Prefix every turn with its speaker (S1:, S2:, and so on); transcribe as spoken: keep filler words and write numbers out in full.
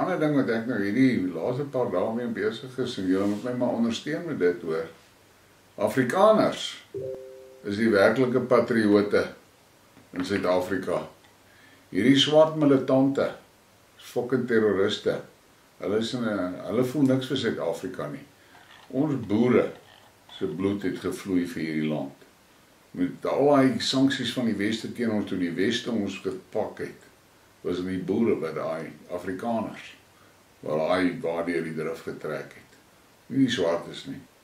S1: ander ding wat ek nou hierdie laaste paar dae mee besig is, en julle moet my maar ondersteun met dit hoor. Afrikaners is die werklike patriote in Suid Afrika. Hierdie swart militante, fucking terroriste, hulle, is in a, hulle voel niks vir Suid Afrika nie. Ons boere se bloed het gevloei vir hierdie land. Met al die sanksies van die Weste teen ons, toe die Weste ons gepak het, was in die boere by die Afrikaners, waar hy waardeur die drif getrek het. Nie die Swartes nie.